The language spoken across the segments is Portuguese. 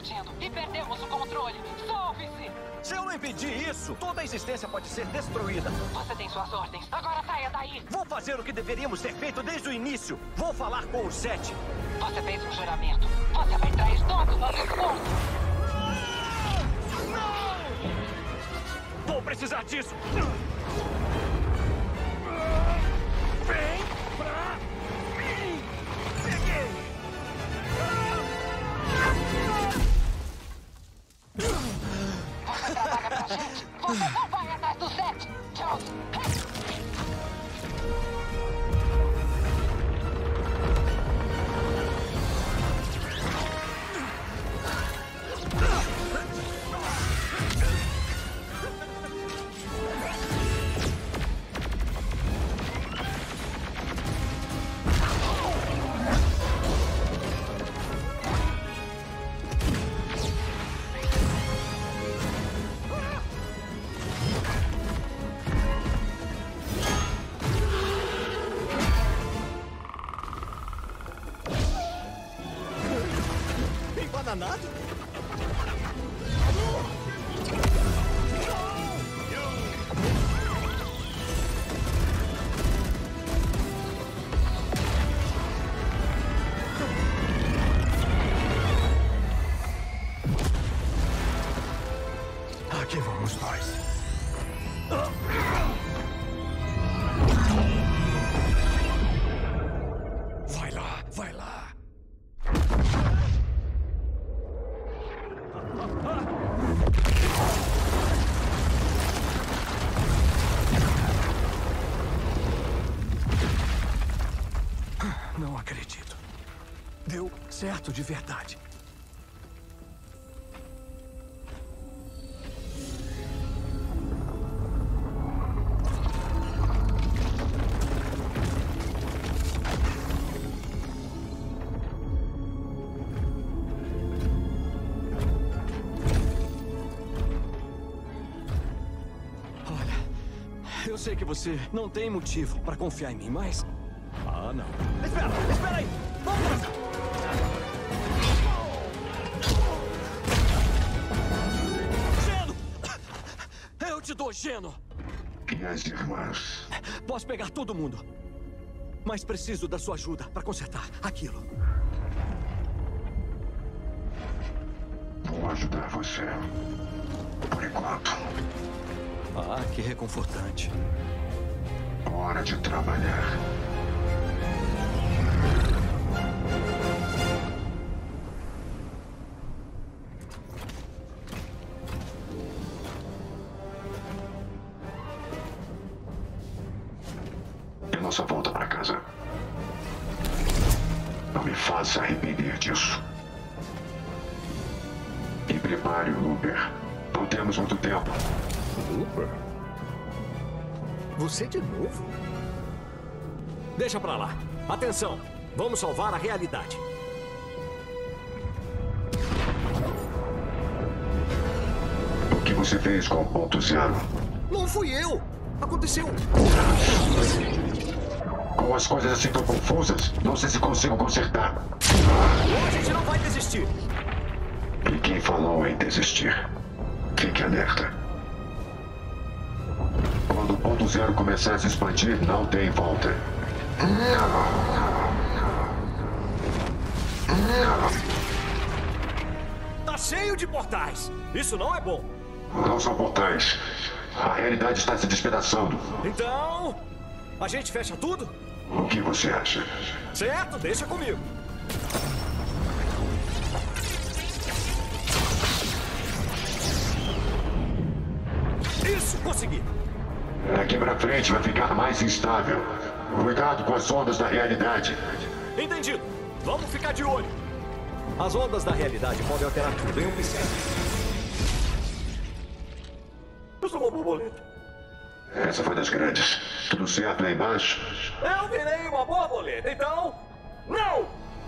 explodindo e perdemos o controle. Salve-se! Se eu não impedir isso, toda a existência pode ser destruída. Você tem suas ordens. Agora saia daí. Vou fazer o que deveríamos ter feito desde o início. Vou falar com o Zed. Você fez um juramento. Você vai trair todos os esforços. Não! Vou precisar disso. Vem pra mim! Peguei! Você trabalha pra gente. Você não vai atrás do Zed. Tchau. Embananado? Aqui vamos nós. Vai lá, vai lá. Não acredito. Deu certo de verdade. Eu sei que você não tem motivo para confiar em mim, mas... Ah, não. Espera aí! Vamos começar! Geno! Eu te dou Geno! E as irmãs? Posso pegar todo mundo, mas preciso da sua ajuda para consertar aquilo. Vou ajudar você. Por enquanto. Ah, que reconfortante. Hora de trabalhar. É nossa volta para casa. Não me faça arrepender disso. E prepare o Looper. Não temos muito tempo. Looper? Você de novo? Deixa pra lá. Atenção! Vamos salvar a realidade. O que você fez com o ponto zero? Não fui eu! Aconteceu! Com as coisas assim tão confusas, não sei se consigo consertar. Ou a gente não vai desistir. E quem falou em desistir? Fique alerta. Quando o ponto zero começar a se expandir, não tem volta. Tá cheio de portais! Isso não é bom! Não são portais. A realidade está se despedaçando. Então... a gente fecha tudo? O que você acha? Certo, deixa comigo. Isso, consegui! Daqui pra frente vai ficar mais instável. Cuidado com as ondas da realidade. Entendido. Vamos ficar de olho. As ondas da realidade podem alterar tudo em um piscar. Eu sou uma borboleta. Essa foi das grandes. Tudo certo lá embaixo? Eu virei uma borboleta, então... não!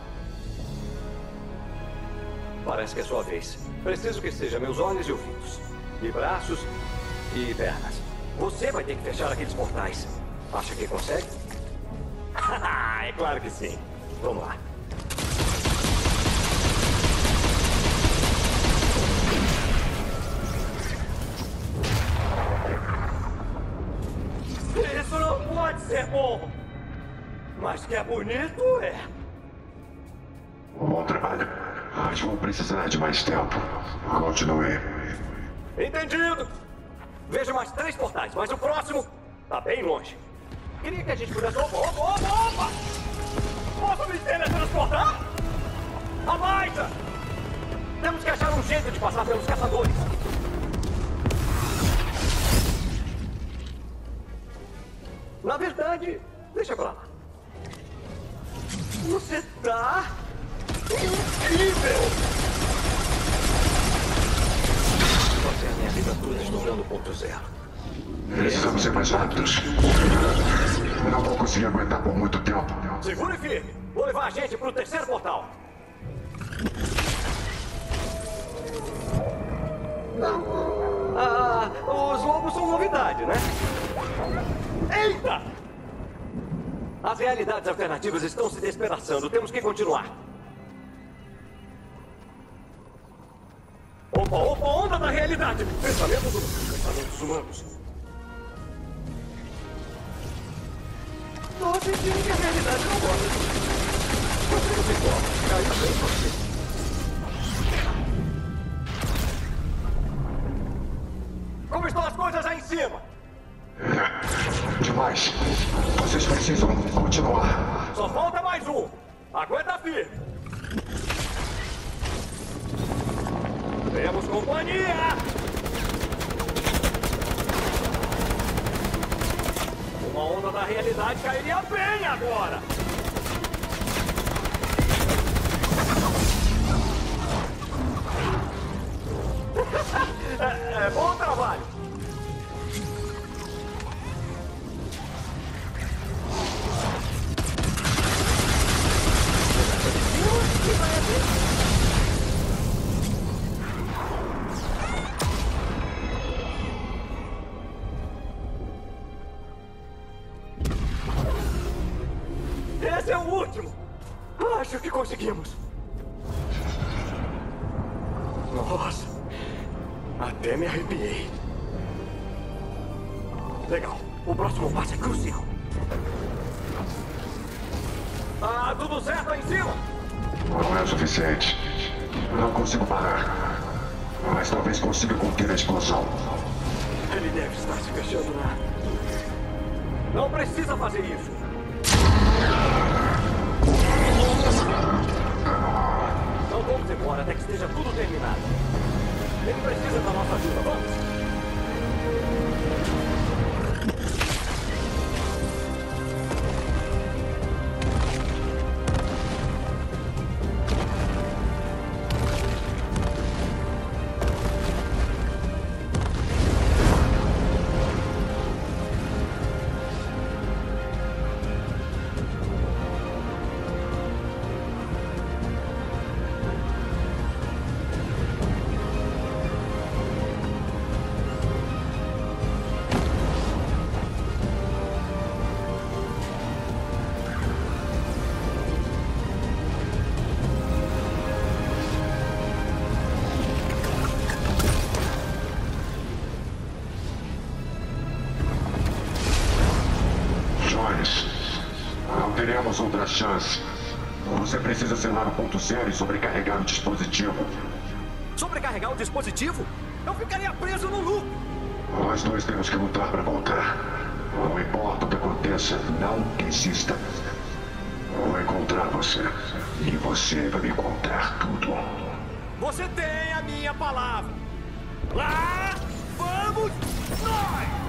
Parece que é sua vez. Preciso que seja meus olhos e ouvidos. E braços e pernas. Você vai ter que fechar aqueles portais. Acha que consegue? É claro que sim. Vamos lá. Mas que é bonito, é. Bom trabalho. Mas vou precisar de mais tempo. Continue. Entendido. Vejo mais 3 portais, mas o próximo tá bem longe. Queria que a gente pudesse... Opa! Posso me teletransportar? Abaita! Temos que achar um jeito de passar pelos caçadores. Na verdade, deixa pra lá. Você tá... incrível! Você é a minha vida toda estourando ponto zero. Precisamos ser mais rápidos. Não vou conseguir aguentar por muito tempo. Segure firme. Vou levar a gente pro 3º portal. Os lobos são novidade, né? Eita! As realidades alternativas estão se despedaçando. Temos que continuar. Opa, onda da realidade! Pensamentos humanos. Tô sentindo que a realidade não gosta de mim. Você igual. Caiu bem você. Como estão as coisas aí em cima? Demais. Vocês precisam continuar. Só falta mais um. Aguenta firme. Temos companhia. Uma onda da realidade cairia bem agora. Bom trabalho. Esse é o último. Acho que conseguimos. Nossa. Até me arrepiei. Legal. O próximo passo é crucial. Tudo certo aí em cima? Não é o suficiente. Não consigo parar. Mas talvez consiga conter a explosão. Ele deve estar se fechando lá. Não precisa fazer isso. Não vamos embora até que esteja tudo terminado. Ele precisa da nossa ajuda. Vamos! Não teremos outra chance. Você precisa selar o ponto zero e sobrecarregar o dispositivo. Sobrecarregar o dispositivo? Eu ficaria preso no loop. Nós dois temos que lutar para voltar. Não importa o que aconteça, não desista. Vou encontrar você. E você vai me contar tudo. Você tem a minha palavra. Lá vamos nós!